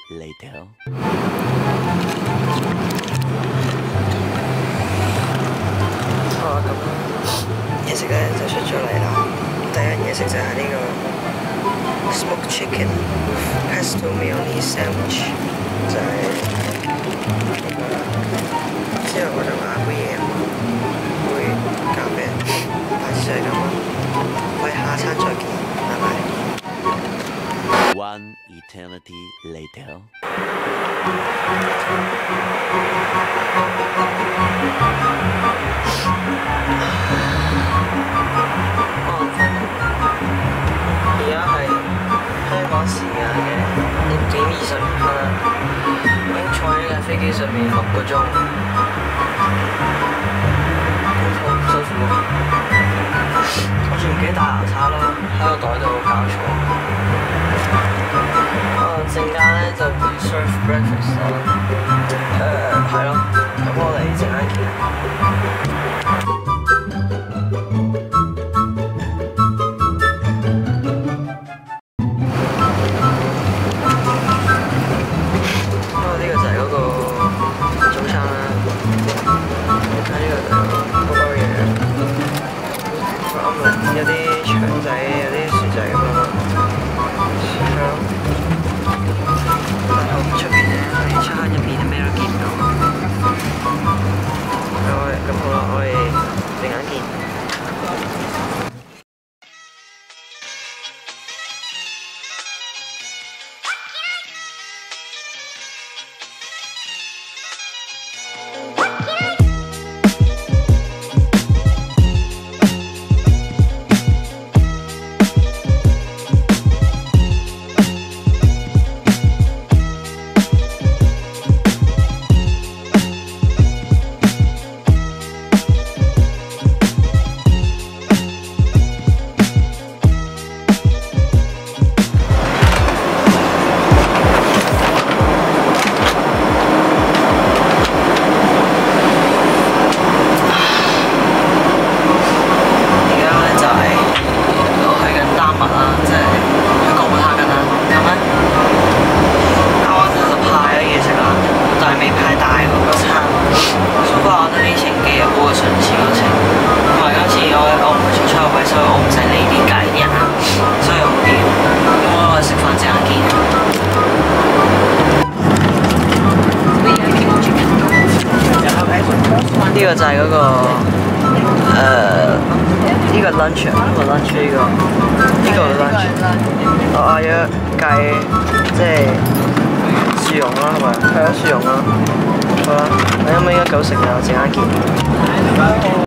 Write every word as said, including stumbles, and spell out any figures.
later. 好啦，咁嘢食咧就出咗嚟啦。第一嘢食就係呢個 smoked chicken with pesto mayonnaise sandwich， 就係呢個啦。之後我就買杯嘢，杯咖啡，大致就係咁啦。我哋下餐再見，拜拜。 One eternity later. 而家係香港時間嘅六點二十二分啦，已經坐喺架飛機上面六個鐘，好辛苦。我仲唔記得帶牙刷啦，喺個袋度搞錯。陣間咧就會 serve breakfast 啦，誒係咯，咁我哋陣間見。啊，呢個就係嗰個早餐啦，睇呢個就好多嘢，有啲腸仔，有啲薯仔咁樣，係咯。出邊咧，我哋餐入邊咩都見唔到。咁好啦，我哋陣間見。呢個就係嗰個誒呢個 lunch 啊，呢個 lunch 呢個呢個 lunch， 我嗌咗計即係薯蓉啦，係咪？係啊，薯蓉啦。好啦，我應唔應該夠食啊？陣間見。